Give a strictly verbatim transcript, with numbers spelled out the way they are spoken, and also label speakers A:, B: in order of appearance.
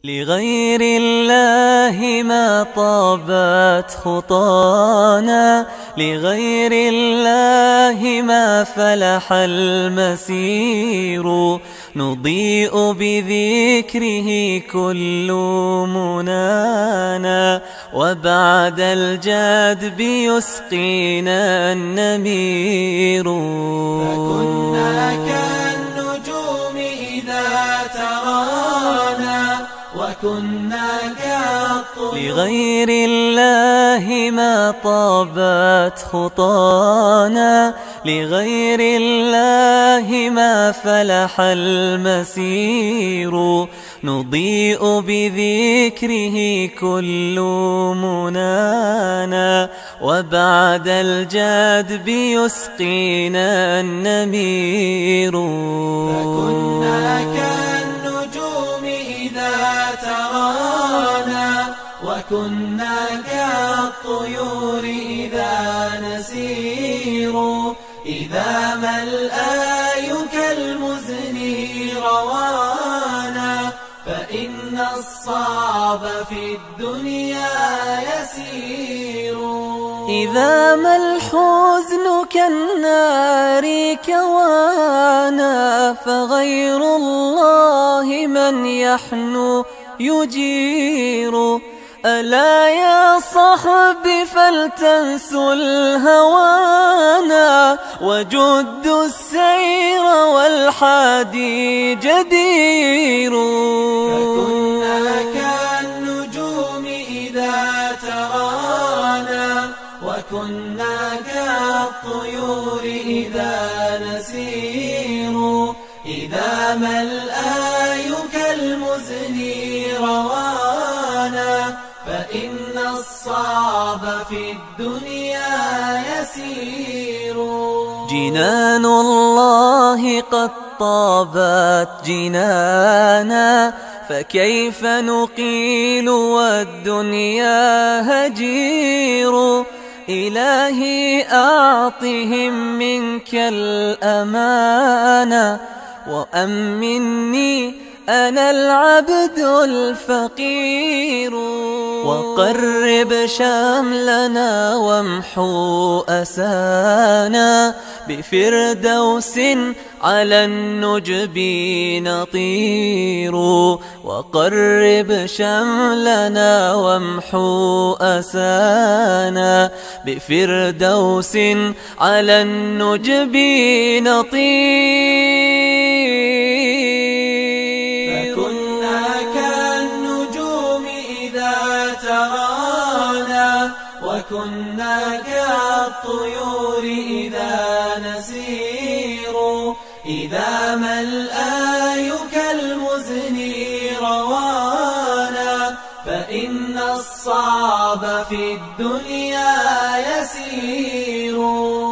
A: لغير الله ما طابت خطانا، لغير الله ما فلح المسير، نضيء بذكره كل منانا، وبعد الجدب يسقينا النمير.
B: فكنا كالنجوم إذا ترانا، وكنا كالطيور.
A: لغير الله ما طابت خطانا، لغير الله ما فلح المسير، نضيء بذكره كل منانا، وبعد الجدب يسقينا النمير.
B: فكنا كالنجوم إذا ترانا، وكنا كالطيور إذا نسير، إذا ما الآي كالمزن روانا، فإن الصعب في الدنيا يسير.
A: إذا ما الحزن كالنار كوانا، فغير الله من يحنو يجير. ألا يا صحبي فلتنسوا الهوانا، وجدوا السير والحادي جدير.
B: فكنا كالنجوم إذا ترانا، وكنا كالطيور إذا نسير، إذا ما الآي كالمزن روانا، فإن الصعب في الدنيا يسير.
A: جنان الله قد طابت جنانا، فكيف نقيل والدنيا هجير. إلهي أعطهم منك الأمانة، وأمني أنا العبد الفقير. وقرب شملنا وامحو أسانا، بفردوس على النجب نطير. وقرب شملنا وامحو أسانا، بفردوس على النجب نطير.
B: فكنا كالنجوم إذا ترانا، وكنا كالطيور إذا نسير، إذا ما الآي كالمزن روانا، فإن الصعب في الدنيا يسير.